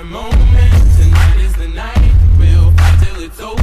the moment, tonight is the night. We'll fight till it's over.